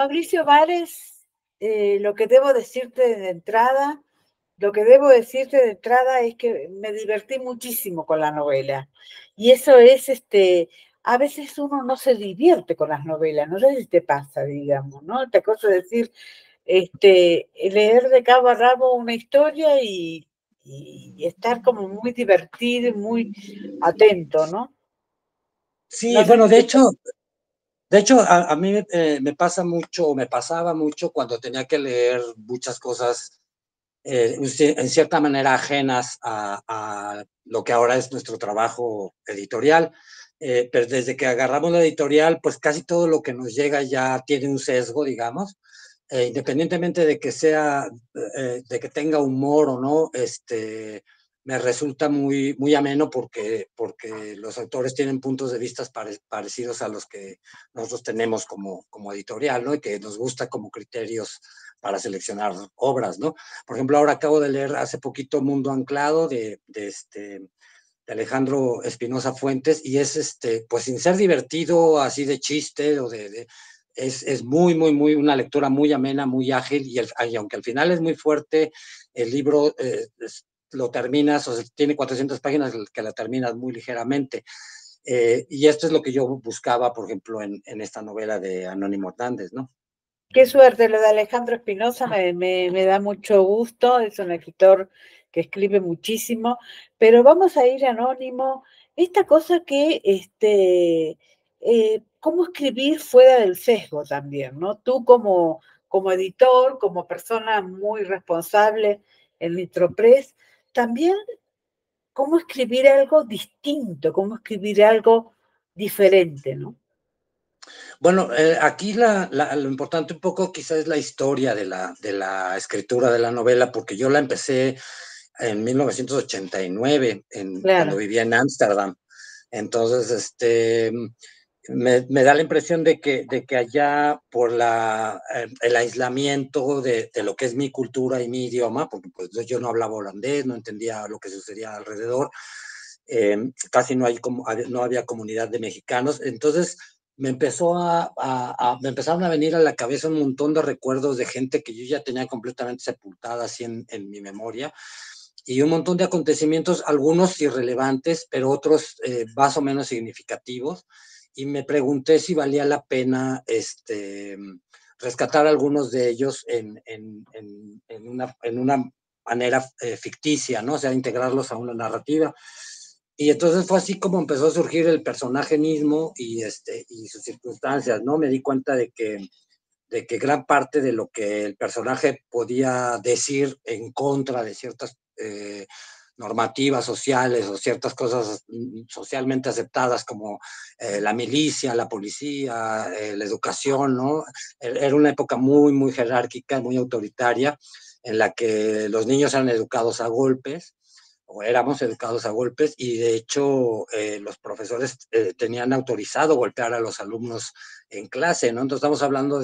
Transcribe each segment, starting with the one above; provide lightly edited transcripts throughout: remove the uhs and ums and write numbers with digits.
Mauricio Vares, lo que debo decirte de entrada, es que me divertí muchísimo con la novela. Y eso es, a veces uno no se divierte con las novelas, no sé si te pasa, digamos, ¿no? Te cosa de decir, leer de cabo a rabo una historia y estar como muy divertido y muy atento, ¿no? Sí, No sé bueno, si te pasa. de hecho a mí me pasa mucho, me pasaba mucho cuando tenía que leer muchas cosas en cierta manera ajenas a lo que ahora es nuestro trabajo editorial. Pero desde que agarramos la editorial, pues casi todo lo que nos llega ya tiene un sesgo, digamos, independientemente de que sea, de que tenga humor o no, me resulta muy ameno porque los autores tienen puntos de vista parecidos a los que nosotros tenemos como editorial, ¿no? Y que nos gusta como criterios para seleccionar obras, ¿no? Por ejemplo, ahora acabo de leer hace poquito Mundo Anclado de Alejandro Espinosa Fuentes, y es pues sin ser divertido, así de chiste, es muy una lectura muy amena, muy ágil, y aunque al final es muy fuerte, el libro lo terminas, o sea, tiene 400 páginas que la terminas muy ligeramente. Y esto es lo que yo buscaba, por ejemplo, en esta novela de Anónimo Hernández, ¿no? Qué suerte, lo de Alejandro Espinosa me da mucho gusto, es un escritor que escribe muchísimo, pero vamos a ir anónimo. Esta cosa que, cómo escribir fuera del sesgo también, ¿no? Tú como editor, como persona muy responsable en Nitropress, también cómo escribir algo distinto, cómo escribir algo diferente, ¿no? Bueno, aquí lo importante un poco quizás es la historia de la escritura de la novela, porque yo la empecé en 1989, cuando Claro. vivía en Ámsterdam. Entonces, me da la impresión de que allá, por el aislamiento de lo que es mi cultura y mi idioma, porque pues, yo no hablaba holandés, no entendía lo que sucedía alrededor, casi no había comunidad de mexicanos. Entonces me empezaron a venir a la cabeza un montón de recuerdos de gente que yo ya tenía completamente sepultada así en mi memoria, y un montón de acontecimientos, algunos irrelevantes, pero otros más o menos significativos, y me pregunté si valía la pena rescatar algunos de ellos en una manera ficticia, ¿no? O sea, integrarlos a una narrativa. Y entonces fue así como empezó a surgir el personaje mismo y sus circunstancias, ¿no? Me di cuenta de que gran parte de lo que el personaje podía decir en contra de ciertas normativas sociales o ciertas cosas socialmente aceptadas como la milicia, la policía, la educación, ¿no? Era una época muy jerárquica, muy autoritaria, en la que los niños eran educados a golpes, o éramos educados a golpes, y de hecho los profesores tenían autorizado golpear a los alumnos en clase, ¿no? Entonces estamos hablando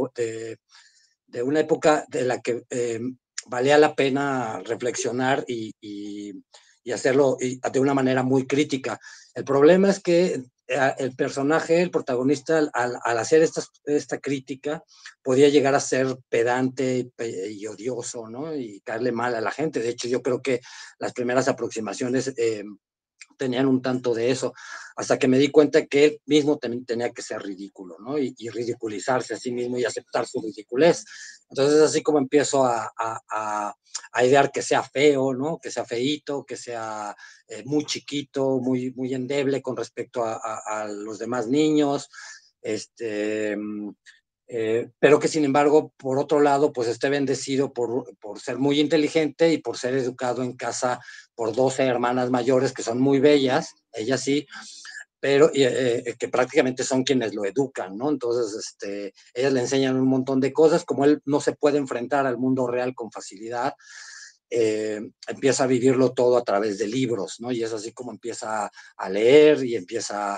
de una época de la que valía la pena reflexionar y hacerlo de una manera muy crítica. El problema es que el personaje, el protagonista, al hacer esta crítica, podía llegar a ser pedante y odioso, ¿no? Y caerle mal a la gente. De hecho, yo creo que las primeras aproximaciones tenían un tanto de eso, hasta que me di cuenta que él mismo también tenía que ser ridículo, ¿no? Y ridiculizarse a sí mismo y aceptar su ridiculez. Entonces, así como empiezo a idear que sea feo, ¿no? Que sea feíto, que sea muy chiquito, muy endeble con respecto a los demás niños, este, pero que sin embargo, por otro lado, pues esté bendecido por ser muy inteligente y por ser educado en casa por 12 hermanas mayores que son muy bellas, ellas sí, pero que prácticamente son quienes lo educan, ¿no? Entonces, ellas le enseñan un montón de cosas, como él no se puede enfrentar al mundo real con facilidad, empieza a vivirlo todo a través de libros, ¿no? Y es así como empieza a leer y empieza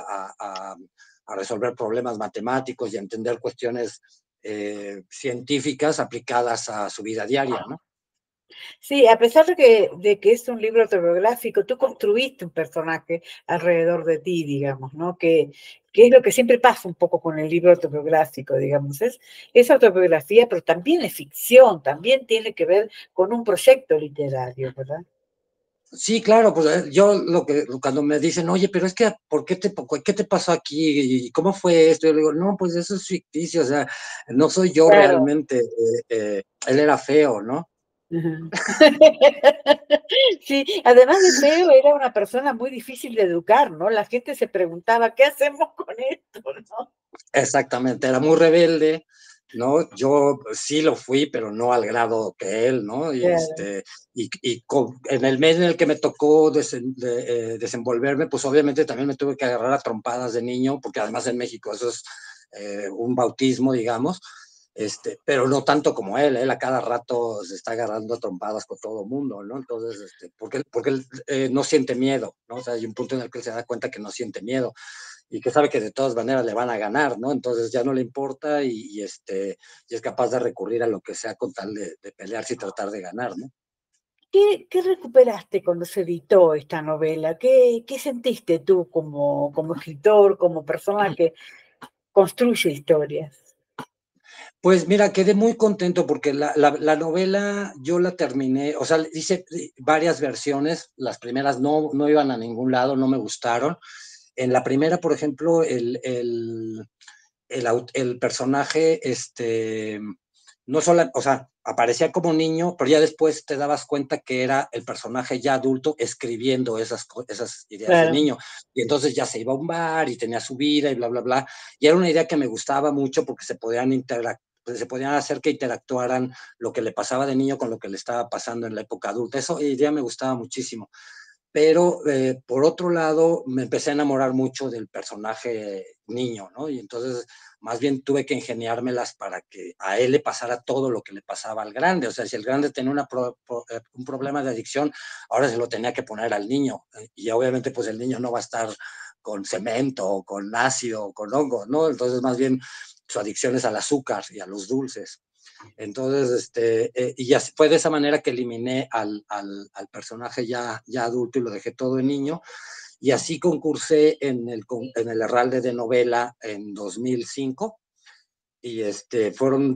a resolver problemas matemáticos y a entender cuestiones científicas aplicadas a su vida diaria, ¿no? Sí, a pesar de que es un libro autobiográfico, tú construiste un personaje alrededor de ti, digamos, ¿no? que es lo que siempre pasa un poco con el libro autobiográfico, digamos. Es autobiografía, pero también es ficción, también tiene que ver con un proyecto literario, ¿verdad? Sí, claro, pues yo cuando me dicen, oye, pero es que, ¿qué te pasó aquí? ¿Y cómo fue esto? Yo le digo, no, pues eso es ficticio, o sea, no soy yo Claro. realmente, él era feo, ¿no? Sí, además de feo, era una persona muy difícil de educar, ¿no? La gente se preguntaba, ¿qué hacemos con esto, no? Exactamente, era muy rebelde, ¿no? Yo sí lo fui, pero no al grado que él, ¿no? Claro, En el medio en el que me tocó desenvolverme, pues obviamente también me tuve que agarrar a trompadas de niño, porque además en México eso es un bautismo, digamos, pero no tanto como él a cada rato se está agarrando a trompadas con todo el mundo, ¿no? Entonces, porque él no siente miedo, ¿no? O sea, hay un punto en el que él se da cuenta que no siente miedo y que sabe que de todas maneras le van a ganar, ¿no? Entonces ya no le importa y es capaz de recurrir a lo que sea con tal de pelearse y tratar de ganar, ¿no? ¿qué recuperaste cuando se editó esta novela? ¿Qué sentiste tú como escritor, como persona que construye historias? Pues mira, quedé muy contento porque la novela yo la terminé, o sea, hice varias versiones, las primeras no iban a ningún lado, no me gustaron. En la primera, por ejemplo, el personaje, no solo, o sea, aparecía como niño, pero ya después te dabas cuenta que era el personaje ya adulto escribiendo esas ideas de Claro, niño. Y entonces ya se iba a un bar y tenía su vida y bla, bla, bla. Y era una idea que me gustaba mucho porque se podían hacer que interactuaran lo que le pasaba de niño con lo que le estaba pasando en la época adulta. Esa idea me gustaba muchísimo. Pero por otro lado, me empecé a enamorar mucho del personaje niño, ¿no? Y entonces, más bien tuve que ingeniármelas para que a él le pasara todo lo que le pasaba al grande. O sea, si el grande tenía un problema de adicción, ahora se lo tenía que poner al niño. Y obviamente, pues el niño no va a estar con cemento, o con ácido, o con hongo, ¿no? Entonces, más bien, su adicción es al azúcar y a los dulces. Entonces, y así fue de esa manera que eliminé al personaje ya adulto y lo dejé todo en niño. Y así concursé en el Herralde de Novela en 2005 y fueron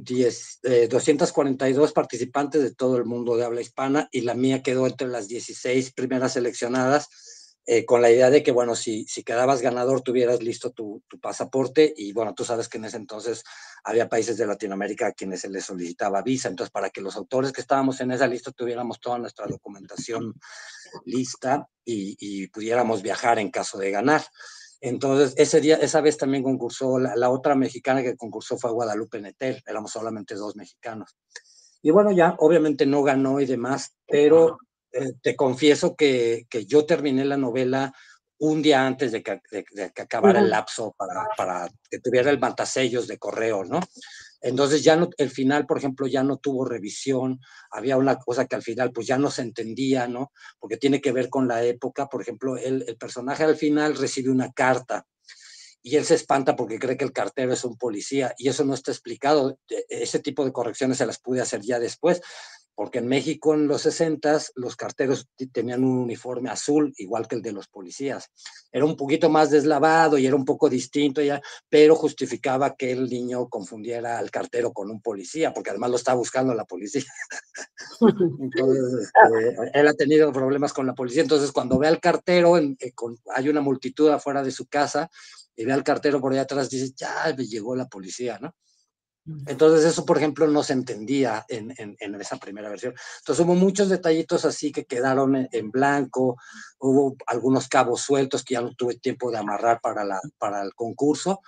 242 participantes de todo el mundo de habla hispana y la mía quedó entre las 16 primeras seleccionadas con la idea de que, bueno, si quedabas ganador, tuvieras listo tu pasaporte y, bueno, tú sabes que en ese entonces había países de Latinoamérica a quienes se les solicitaba visa, entonces para que los autores que estábamos en esa lista tuviéramos toda nuestra documentación lista y pudiéramos viajar en caso de ganar. Entonces, esa vez también concursó, la otra mexicana que concursó fue Guadalupe Netel, éramos solamente dos mexicanos. Y bueno, ya obviamente no ganó y demás, pero te confieso que yo terminé la novela un día antes de que acabara el ajá, lapso para que tuviera el matasellos de correo, ¿no? Entonces ya no, el final, por ejemplo, ya no tuvo revisión, había una cosa que al final pues ya no se entendía, ¿no? Porque tiene que ver con la época, por ejemplo, el personaje al final recibe una carta y él se espanta porque cree que el cartero es un policía y eso no está explicado. Ese tipo de correcciones se las pude hacer ya después, porque en México en los 60 los carteros tenían un uniforme azul, igual que el de los policías. Era un poquito más deslavado y era un poco distinto ya, pero justificaba que el niño confundiera al cartero con un policía, porque además lo estaba buscando la policía. Entonces, él ha tenido problemas con la policía. Entonces, cuando ve al cartero, hay una multitud afuera de su casa y ve al cartero por allá atrás, dice, ya me llegó la policía, ¿no? Entonces, eso, por ejemplo, no se entendía en esa primera versión. Entonces, hubo muchos detallitos así que quedaron en blanco, hubo algunos cabos sueltos que ya no tuve tiempo de amarrar para el concurso,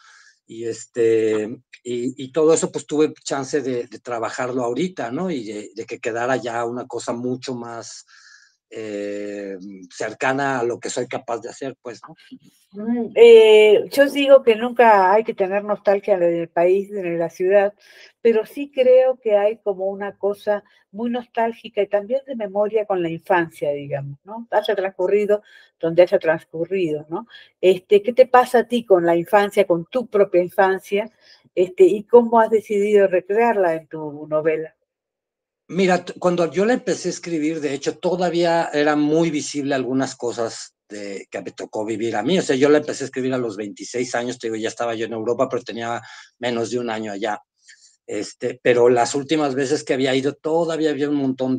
y todo eso pues tuve chance de trabajarlo ahorita, ¿no? Y de que quedara ya una cosa mucho más cercana a lo que soy capaz de hacer, pues, ¿no? Yo digo que nunca hay que tener nostalgia del país, de la ciudad, pero sí creo que hay como una cosa muy nostálgica y también de memoria con la infancia, digamos, ¿no? Haya transcurrido donde haya transcurrido, ¿no? ¿Qué te pasa a ti con la infancia, con tu propia infancia, y cómo has decidido recrearla en tu novela? Mira, cuando yo la empecé a escribir, de hecho, todavía era muy visible algunas cosas que me tocó vivir a mí. O sea, yo la empecé a escribir a los 26 años, te digo, ya estaba yo en Europa, pero tenía menos de un año allá. Pero las últimas veces que había ido, todavía había un montón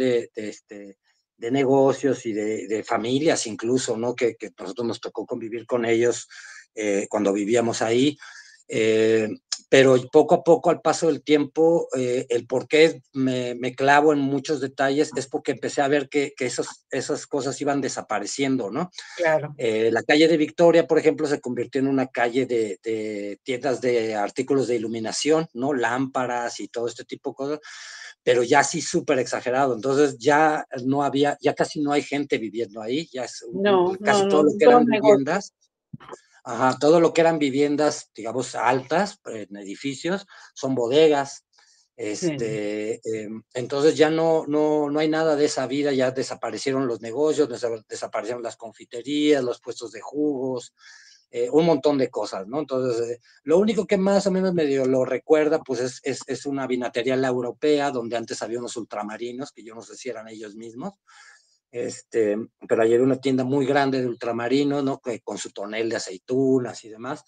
de negocios y de familias incluso, ¿no? Que nosotros nos tocó convivir con ellos cuando vivíamos ahí. Eh, pero poco a poco, al paso del tiempo, el por qué me clavo en muchos detalles es porque empecé a ver que esas cosas iban desapareciendo, ¿no? Claro. La calle de Victoria, por ejemplo, se convirtió en una calle de tiendas de artículos de iluminación, ¿no? Lámparas y todo este tipo de cosas, pero ya sí súper exagerado. Entonces ya no había, ya casi no hay gente viviendo ahí, ya es No, no, casi todo no, lo que todos eran negocios. viviendas. Ajá, todo lo que eran viviendas, digamos, altas en edificios, son bodegas. Sí. Entonces ya no hay nada de esa vida, ya desaparecieron los negocios, desaparecieron las confiterías, los puestos de jugos, un montón de cosas, ¿no? Entonces, lo único que más o menos medio lo recuerda, pues es una vinatería la europea, donde antes había unos ultramarinos, que yo no sé si eran ellos mismos, pero ayer una tienda muy grande de ultramarinos, ¿no? Que, con su tonel de aceitunas y demás.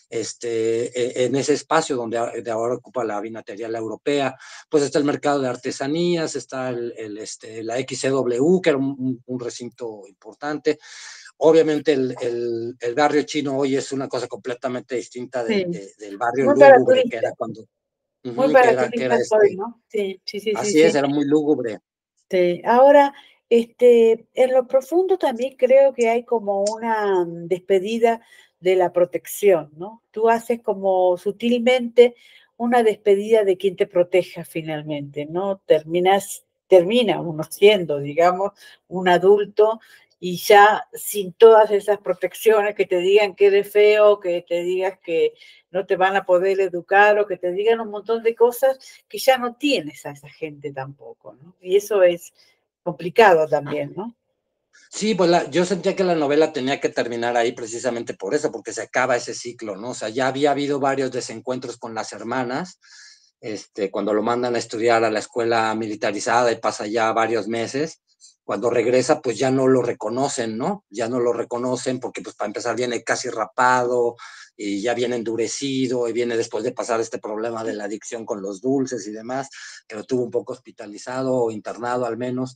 En ese espacio donde de ahora ocupa la vinatería la europea, pues está el mercado de artesanías, está la XCW, que era un recinto importante. Obviamente el barrio chino hoy es una cosa completamente distinta Sí. del barrio Muy para lúgubre que era turistas, cuando, muy que para era turistas hoy, ¿no? Sí, sí, sí, sí, así es, sí. era muy lúgubre. Ahora, en lo profundo también creo que hay como una despedida de la protección, ¿no? Tú haces como sutilmente una despedida de quien te proteja finalmente, ¿no? Termina uno siendo, digamos, un adulto y ya sin todas esas protecciones que te digan que eres feo, que te digas que no te van a poder educar o que te digan un montón de cosas que ya no tienes a esa gente tampoco, ¿no? Y eso es complicado también, ¿no? Sí, pues yo sentía que la novela tenía que terminar ahí precisamente por eso, porque se acaba ese ciclo, ¿no? O sea, ya había habido varios desencuentros con las hermanas, cuando lo mandan a estudiar a la escuela militarizada y pasa ya varios meses, cuando regresa, pues ya no lo reconocen, ¿no? Ya no lo reconocen porque, pues, para empezar, viene casi rapado y ya viene endurecido y viene después de pasar este problema de la adicción con los dulces y demás, que lo tuvo un poco hospitalizado o internado al menos.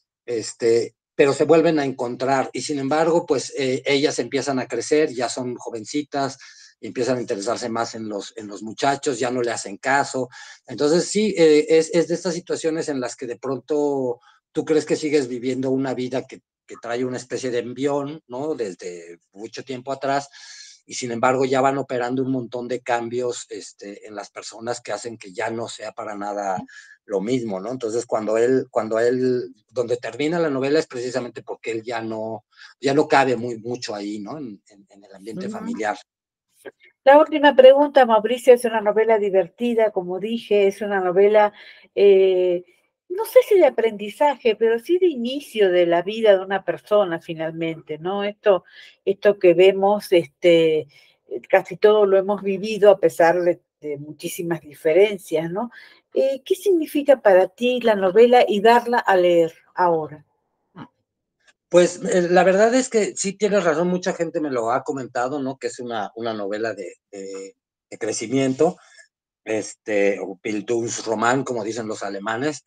Pero se vuelven a encontrar y sin embargo, pues ellas empiezan a crecer, ya son jovencitas, empiezan a interesarse más en los muchachos, ya no le hacen caso. Entonces sí, es de estas situaciones en las que de pronto tú crees que sigues viviendo una vida que trae una especie de envión, ¿no? Desde mucho tiempo atrás, y sin embargo ya van operando un montón de cambios en las personas que hacen que ya no sea para nada lo mismo, ¿no? Entonces, donde termina la novela es precisamente porque él ya no cabe mucho ahí, ¿no? En el ambiente Ujú. familiar. La última pregunta, Mauricio, es una novela divertida, como dije, es una novela, eh, no sé si de aprendizaje, pero sí de inicio de la vida de una persona finalmente, ¿no? Esto que vemos, casi todo lo hemos vivido a pesar de muchísimas diferencias, ¿no? ¿Qué significa para ti la novela y darla a leer ahora? Pues la verdad es que sí tienes razón, mucha gente me lo ha comentado, ¿no? Que es una novela de crecimiento, o Bildungsroman, como dicen los alemanes,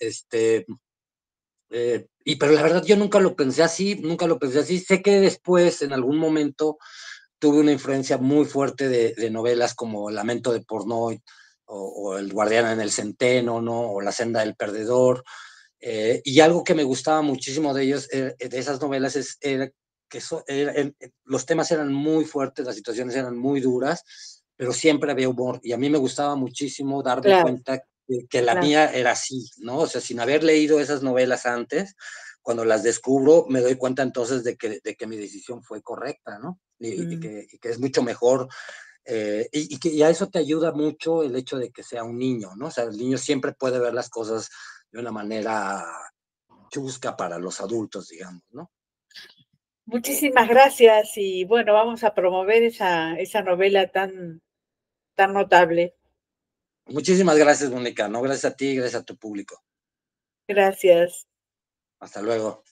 pero la verdad yo nunca lo pensé así, nunca lo pensé así. Sé que después, en algún momento, tuve una influencia muy fuerte de novelas como Lamento de Portnoy o El Guardián en el Centeno, ¿no? O La Senda del Perdedor. Y algo que me gustaba muchísimo de ellos, de esas novelas, era que los temas eran muy fuertes, las situaciones eran muy duras, pero siempre había humor. Y a mí me gustaba muchísimo darme Claro, cuenta que la claro. mía era así, ¿no? O sea, sin haber leído esas novelas antes, cuando las descubro, me doy cuenta entonces de que mi decisión fue correcta, ¿no? Mm. Y que es mucho mejor y a eso te ayuda mucho el hecho de que sea un niño, ¿no? O sea, el niño siempre puede ver las cosas de una manera chusca para los adultos, digamos, ¿no? Muchísimas gracias y bueno, vamos a promover esa novela tan notable. Muchísimas gracias, Mónica, ¿no? Gracias a ti, gracias a tu público. Gracias. Hasta luego.